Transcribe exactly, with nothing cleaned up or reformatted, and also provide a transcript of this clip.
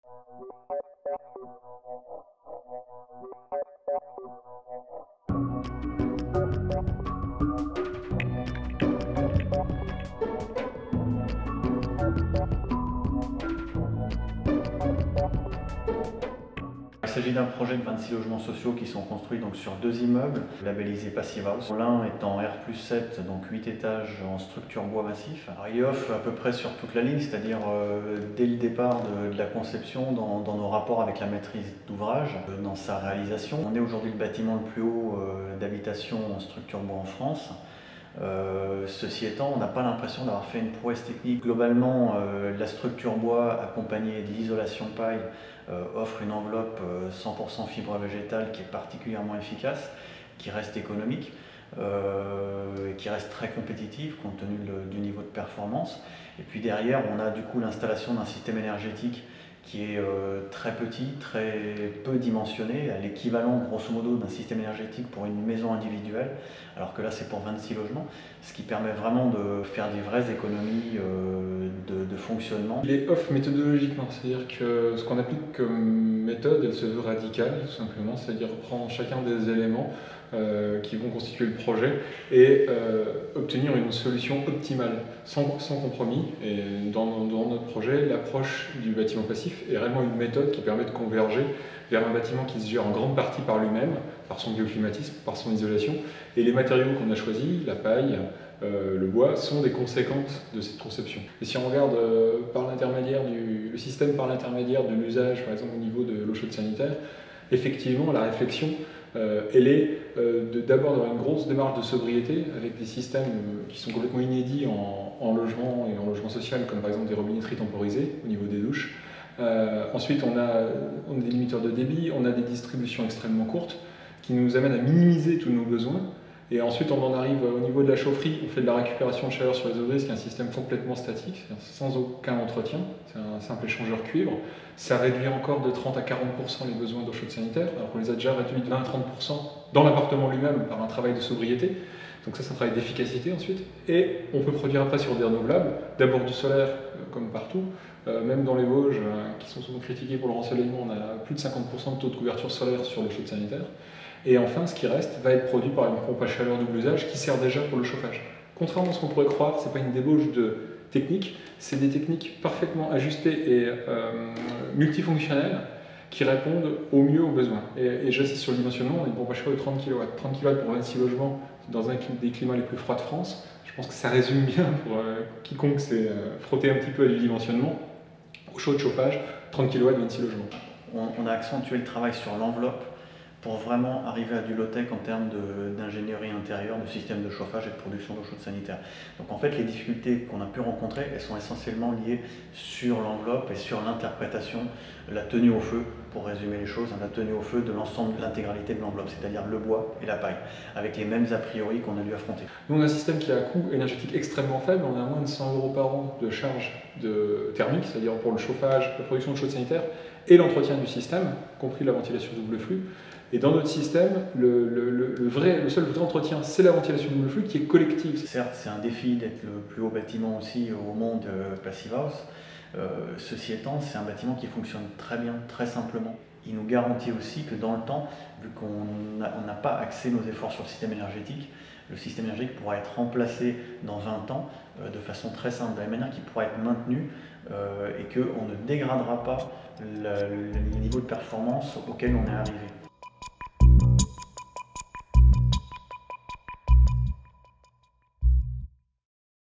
Il s'agit d'un projet de vingt-six logements sociaux qui sont construits donc sur deux immeubles labellisés Passive House. L'un est en R plus sept, donc huit étages en structure bois massif. Alors, il offre à peu près sur toute la ligne, c'est-à-dire euh, dès le départ de, de la conception, dans, dans nos rapports avec la maîtrise d'ouvrage, euh, dans sa réalisation. On est aujourd'hui le bâtiment le plus haut euh, d'habitation en structure bois en France. Euh, ceci étant, on n'a pas l'impression d'avoir fait une prouesse technique. Globalement, euh, la structure bois accompagnée de l'isolation paille euh, offre une enveloppe euh, cent pour cent fibre végétale qui est particulièrement efficace, qui reste économique, euh, et qui reste très compétitive compte tenu le, du niveau de performance. Et puis derrière, on a du coup l'installation d'un système énergétique qui est euh, très petit, très peu dimensionné, à l'équivalent grosso modo d'un système énergétique pour une maison individuelle, alors que là c'est pour vingt-six logements, ce qui permet vraiment de faire des vraies économies euh, de, de fonctionnement. Il est off méthodologiquement, c'est-à-dire que ce qu'on applique comme méthode, elle se veut radicale, tout simplement, c'est-à-dire prendre chacun des éléments euh, qui vont constituer le projet et euh, obtenir une solution optimale, sans, sans compromis. Et dans, dans notre projet, l'approche du bâtiment passif est réellement une méthode qui permet de converger vers un bâtiment qui se gère en grande partie par lui-même, par son bioclimatisme, par son isolation. Et les matériaux qu'on a choisis, la paille, euh, le bois, sont des conséquences de cette conception. Et si on regarde euh, par l'intermédiaire du le système par l'intermédiaire de l'usage, par exemple au niveau de l'eau chaude sanitaire, effectivement la réflexion, euh, elle est euh, d'abord d'avoir une grosse démarche de sobriété avec des systèmes euh, qui sont complètement inédits en, en logement et en logement social, comme par exemple des robinetteries temporisées au niveau des douches. Euh, ensuite, on a, on a des limiteurs de débit, on a des distributions extrêmement courtes qui nous amènent à minimiser tous nos besoins. Et ensuite, on en arrive au niveau de la chaufferie, on fait de la récupération de chaleur sur les eaux grises, qui est un système complètement statique, sans aucun entretien, c'est un simple échangeur cuivre. Ça réduit encore de trente à quarante pour cent les besoins d'eau chaude sanitaire, alors qu'on les a déjà réduits de vingt à trente pour cent dans l'appartement lui-même par un travail de sobriété. Donc ça, c'est un travail d'efficacité ensuite. Et on peut produire après sur des renouvelables, d'abord du solaire, euh, comme partout, euh, même dans les Vosges, euh, qui sont souvent critiqués pour leur ensoleillement, on a plus de cinquante pour cent de taux de couverture solaire sur l'eau chaude sanitaire. Et enfin, ce qui reste va être produit par une pompe à chaleur double usage qui sert déjà pour le chauffage. Contrairement à ce qu'on pourrait croire, ce n'est pas une débauche de techniques, c'est des techniques parfaitement ajustées et euh, multifonctionnelles qui répondent au mieux aux besoins. Et, et j'insiste sur le dimensionnement, on a une pompe à chaleur de trente kilowatts. trente kilowatts pour vingt-six logements dans un des climats les plus froids de France. Je pense que ça résume bien pour euh, quiconque s'est euh, frotté un petit peu à du dimensionnement. Au chaud de chauffage, trente kilowatts, vingt-six logements. On, on a accentué le travail sur l'enveloppe pour vraiment arriver à du low-tech en termes d'ingénierie intérieure, de système de chauffage et de production d'eau chaude sanitaire. Donc en fait, les difficultés qu'on a pu rencontrer, elles sont essentiellement liées sur l'enveloppe et sur l'interprétation, la tenue au feu, pour résumer les choses, la tenue au feu de l'ensemble de l'intégralité de l'enveloppe, c'est-à-dire le bois et la paille, avec les mêmes a priori qu'on a dû affronter. Nous, on a un système qui a un coût énergétique extrêmement faible, on a moins de cent euros par an de charge de thermique, c'est-à-dire pour le chauffage, la production de chaude sanitaire et l'entretien du système, compris la ventilation double flux. Et dans notre système, le, le, le, vrai, le seul vrai entretien, c'est la ventilation double flux qui est collective. Certes, c'est un défi d'être le plus haut bâtiment aussi au monde euh, Passive House. Euh, ceci étant, c'est un bâtiment qui fonctionne très bien, très simplement. Il nous garantit aussi que dans le temps, vu qu'on n'a pas axé nos efforts sur le système énergétique, le système énergétique pourra être remplacé dans vingt ans euh, de façon très simple, de la manière qu'il pourra être maintenu euh, et qu'on ne dégradera pas le, le niveau de performance auquel on est arrivé.